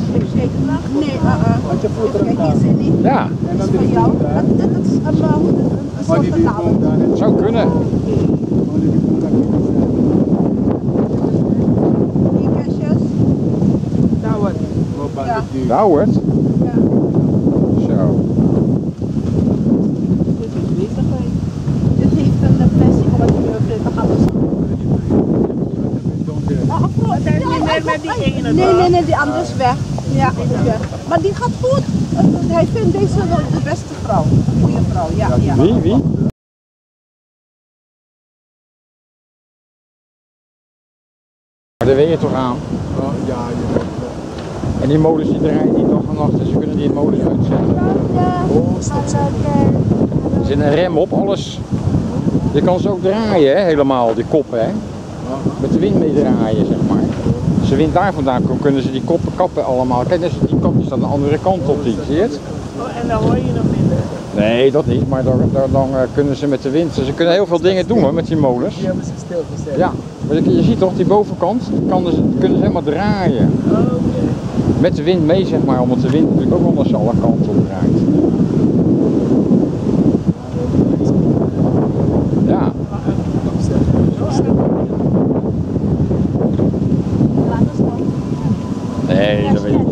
Nee, Want je voelt er hier aan. zit niet. Ja, En Dat dan is die van jou. daar. Dat is een Maar die soort die gewoon daar. dat zou kunnen. Oh, die gewoon daar. Die kastjes. Daar wordt. Ja. Nou het. Ja. Zo. Dit heeft een plastic om het te gaan Nee, die andere is weg. Ja, die is weg. Maar die gaat goed. Hij vindt deze de beste vrouw. Goeie vrouw, ja. Ja. Wie? Maar daar weet je toch aan. Oh, ja, je weet En die molens die draaien niet dag en nacht en ze kunnen die molens uitzetten. Oh, stop zo. Er zit een rem op, alles. Je kan ze ook draaien, hè, helemaal, die koppen. Hè. Met de wind mee draaien, zeg maar. Als de wind daar vandaan komt, kunnen ze die koppen kappen allemaal. Kijk, die kop staat aan de andere kant op, zie je het? Oh, en dan hoor je nog minder. Nee, dat niet, maar dan kunnen ze met de wind, ze kunnen heel veel dingen doen hoor, met die molens. Die hebben ze stilgezet. Ja, maar je ziet toch, die bovenkant, kunnen ze helemaal draaien. Oh, oké. Met de wind mee, zeg maar, omdat de wind natuurlijk ook anders alle kanten op draait. Ja. Nee, dat weet ik niet.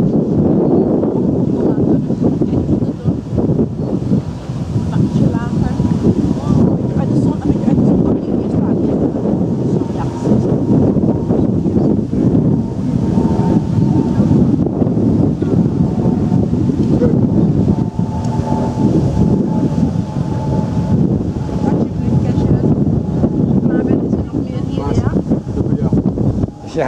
Ja.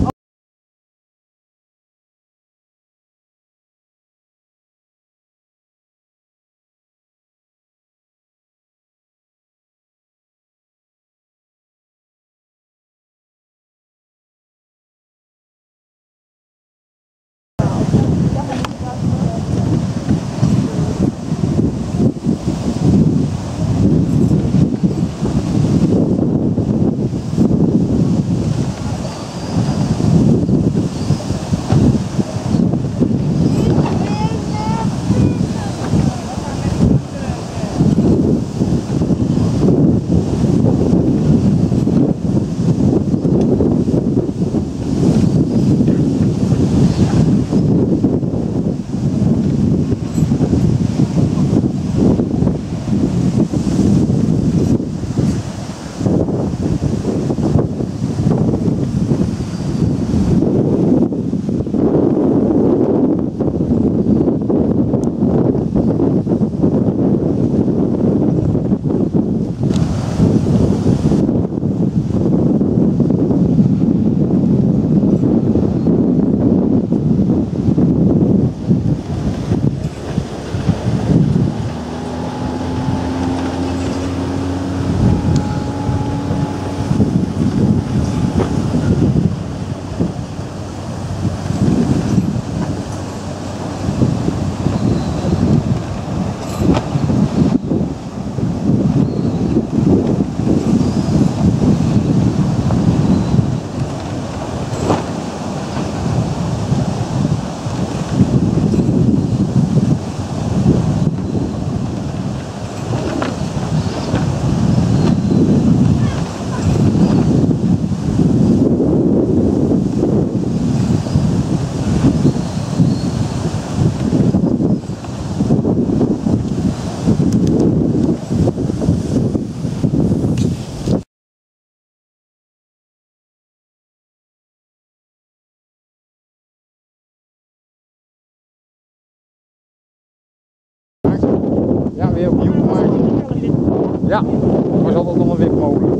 Ja, weer opnieuw gemaakt. Ja, het was altijd nog een wipmolen.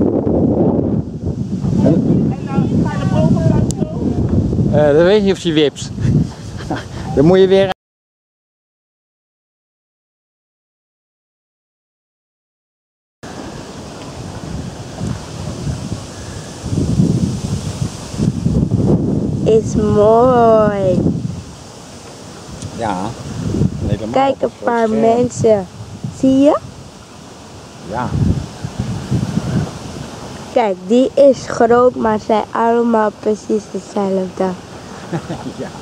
Dat weet je niet of die wipt. Dan moet je weer... Is mooi. Ja, helemaal. Kijk, een paar mensen. Zie je? Ja. Kijk, die is groot, maar zijn allemaal precies hetzelfde. Ja.